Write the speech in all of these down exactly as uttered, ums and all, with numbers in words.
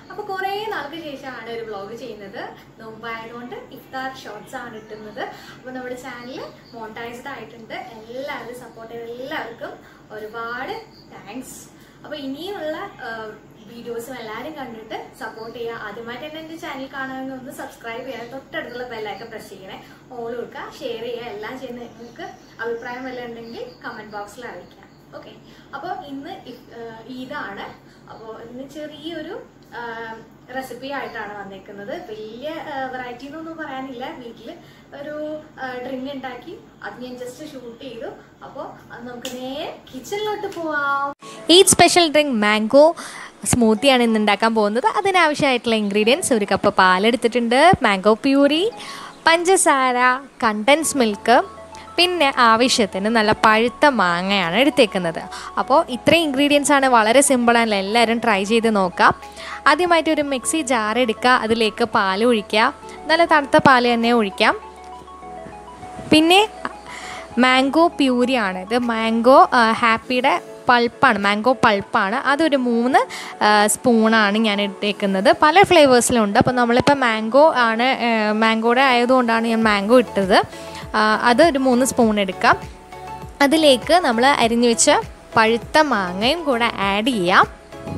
അപ്പോൾ കുറേ നാൾക്ക് ശേഷമാണ് ഒരു വ്ളോഗ് ചെയ്യുന്നത്. നോമ്പായതുകൊണ്ട് ഇഫ്താർ ഷോർട്സ് ആണ് ഇട്ടുന്നത്. അപ്പോൾ നമ്മുടെ ചാനൽ മോണിറ്റൈസ്ഡ് ആയിട്ടുണ്ട്. എല്ലാവരും സപ്പോർട്ട് ചെയ്ത എല്ലാവർക്കും ഒരുപാട് താങ്ക്സ്. അപ്പോൾ ഇനിയുള്ള വീഡിയോസും എല്ലാവരും കണ്ടിട്ട് സപ്പോർട്ട് ചെയ്യുക. ആദ്യമായിട്ട് തന്നെ എൻ്റെ ചാനൽ കാണുകയാണെങ്കിൽ ഒന്ന് സബ്സ്ക്രൈബ് ചെയ്യുക, തൊട്ടടുത്തുള്ള ബെല്ലൈക്കൺ പ്രസ് ചെയ്യണേ, ഓൾ കൊടുക്കുക, ഷെയർ ചെയ്യുക, എല്ലാം ചെയ്യുന്ന നിങ്ങൾക്ക് അഭിപ്രായം വല്ലതും ഉണ്ടെങ്കിൽ കമൻറ്റ് ബോക്സിൽ അറിയിക്കാം. ഓക്കെ, അപ്പോൾ ഇന്ന് ഈദാണ്. അപ്പോൾ ഇന്ന് ചെറിയൊരു റെസിപ്പി ആയിട്ടാണ് വന്നേക്കുന്നത്. വലിയ വെറൈറ്റി എന്നൊന്നും പറയാനില്ല. വീട്ടിൽ ഒരു ഡ്രിങ്ക് ഉണ്ടാക്കി അത് ഞാൻ ജസ്റ്റ് ഷൂട്ട് ചെയ്തു. അപ്പോൾ അത് നമുക്ക് നേരെ കിച്ചണിലോട്ട് പോവാം. ഈദ് സ്പെഷ്യൽ ഡ്രിങ്ക് മാംഗോ സ്മൂത്തിയാണ് ഇന്ന് ഉണ്ടാക്കാൻ പോകുന്നത്. അതിനാവശ്യമായിട്ടുള്ള ഇൻഗ്രീഡിയൻസ്: ഒരു കപ്പ് പാലെടുത്തിട്ടുണ്ട്, മാംഗോ പ്യൂരി, പഞ്ചസാര, കണ്ടൻസ് മിൽക്ക്, പിന്നെ ആവശ്യത്തിന് നല്ല പഴുത്ത മാങ്ങയാണ് എടുത്തേക്കുന്നത്. അപ്പോൾ ഇത്രയും ഇൻഗ്രീഡിയൻസ് ആണ്. വളരെ സിമ്പിളാണല്ലോ, എല്ലാവരും ട്രൈ ചെയ്ത് നോക്കാം. ആദ്യമായിട്ട് ഒരു മിക്സി ജാർ എടുക്കുക, അതിലേക്ക് പാൽ ഒഴിക്കുക. നല്ല തണുത്ത പാൽ തന്നെ ഒഴിക്കാം. പിന്നെ മാംഗോ പ്യൂരിയാണ് ഇത്. മാംഗോ ഹാപ്പിയുടെ പൾപ്പാണ്, മാംഗോ പൾപ്പാണ്. അതൊരു മൂന്ന് സ്പൂണാണ് ഞാൻ ഇട്ടേക്കുന്നത്. പല ഫ്ലേവേഴ്സിലുണ്ട്. അപ്പോൾ നമ്മളിപ്പോൾ മാംഗോ ആണ്, മാംഗോയുടെ ആയതുകൊണ്ടാണ് ഞാൻ മാംഗോ ഇട്ടത്. അത് ഒരു മൂന്ന് സ്പൂൺ എടുക്കാം. അതിലേക്ക് നമ്മൾ അരിഞ്ഞു വെച്ച പഴുത്ത മാങ്ങയും കൂടെ ആഡ് ചെയ്യാം.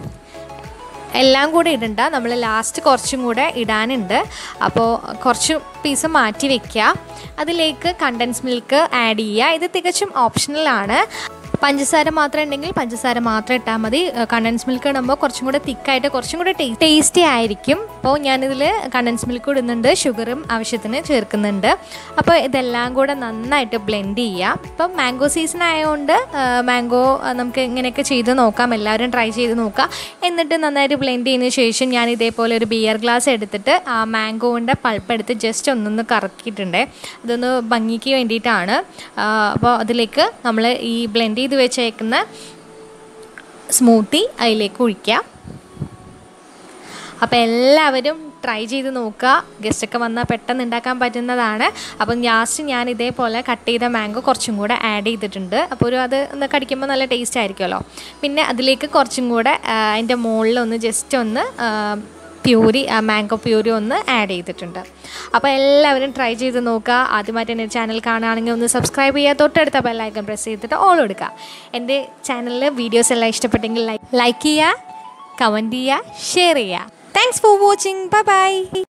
എല്ലാം കൂടെ ഇടണ്ട, നമ്മൾ ലാസ്റ്റ് കുറച്ചും കൂടെ ഇടാനുണ്ട്. അപ്പോൾ കുറച്ച് പീസ് മാറ്റി വയ്ക്കുക. അതിലേക്ക് കണ്ടൻസ് മിൽക്ക് ആഡ് ചെയ്യുക. ഇത് തികച്ചും ഓപ്ഷണലാണ്. പഞ്ചസാര മാത്രം ഉണ്ടെങ്കിൽ പഞ്ചസാര മാത്രം ഇട്ടാൽ മതി. കണ്ടൻസ് മിൽക്ക് ഇടുമ്പോൾ കുറച്ചും കൂടെ തിക്കായിട്ട് കുറച്ചും കൂടെ ടേസ്റ്റി ആയിരിക്കും. അപ്പോൾ ഞാനിതിൽ കണ്ടൻസ് മിൽക്ക് ഇടുന്നുണ്ട്, ഷുഗറും ആവശ്യത്തിന് ചേർക്കുന്നുണ്ട്. അപ്പോൾ ഇതെല്ലാം കൂടെ നന്നായിട്ട് ബ്ലെൻഡ് ചെയ്യാം. ഇപ്പം മാംഗോ സീസൺ ആയതുകൊണ്ട് മാംഗോ നമുക്ക് ഇങ്ങനെയൊക്കെ ചെയ്ത് നോക്കാം. എല്ലാവരും ട്രൈ ചെയ്ത് നോക്കാം. എന്നിട്ട് നന്നായിട്ട് ബ്ലെൻഡ് ചെയ്യുന്നതിന് ശേഷം ഞാൻ ഇതേപോലെ ഒരു ബിയർ ഗ്ലാസ് എടുത്തിട്ട് ആ മാംഗോൻ്റെ പൾപ്പ് എടുത്ത് ജസ്റ്റ് ഒന്നൊന്ന് കറക്കിയിട്ടുണ്ട്. ഇതൊന്ന് ഭംഗിക്ക് വേണ്ടിയിട്ടാണ്. അപ്പോൾ അതിലേക്ക് നമ്മൾ ഈ ബ്ലെൻഡ് ഇത് വെച്ചേക്കുന്ന സ്മൂത്തി അതിലേക്ക് ഒഴിക്കാം. അപ്പോൾ എല്ലാവരും ട്രൈ ചെയ്ത് നോക്കുക. ഗസ്റ്റൊക്കെ വന്നാൽ പെട്ടെന്ന് ഉണ്ടാക്കാൻ പറ്റുന്നതാണ്. അപ്പം ലാസ്റ്റ് ഞാൻ ഇതേപോലെ കട്ട് ചെയ്ത മാംഗോ കുറച്ചും കൂടെ ആഡ് ചെയ്തിട്ടുണ്ട്. അപ്പോൾ ഒരു അത് ഒന്ന് കടിക്കുമ്പോൾ നല്ല ടേസ്റ്റ് ആയിരിക്കുമല്ലോ. പിന്നെ അതിലേക്ക് കുറച്ചും കൂടെ അതിൻ്റെ മുകളിൽ ഒന്ന് ജസ്റ്റ് ഒന്ന് പ്യൂരി, മാംഗോ പ്യൂരി ഒന്ന് ആഡ് ചെയ്തിട്ടുണ്ട്. അപ്പോൾ എല്ലാവരും ട്രൈ ചെയ്ത് നോക്കുക. ആദ്യമായിട്ട് എൻ്റെ ചാനൽ കാണുകയാണെങ്കിൽ ഒന്ന് സബ്സ്ക്രൈബ് ചെയ്യുക, തൊട്ടടുത്ത ബെല്ലൈക്കൺ പ്രസ് ചെയ്തിട്ട് ഓൾ കൊടുക്കുക. എൻ്റെ ചാനലിൽ വീഡിയോസ് എല്ലാം ഇഷ്ടപ്പെട്ടെങ്കിൽ ലൈക്ക് ലൈക്ക് ചെയ്യുക, കമൻറ്റ് ചെയ്യുക, ഷെയർ ചെയ്യുക. Thanks for watching. Bye by.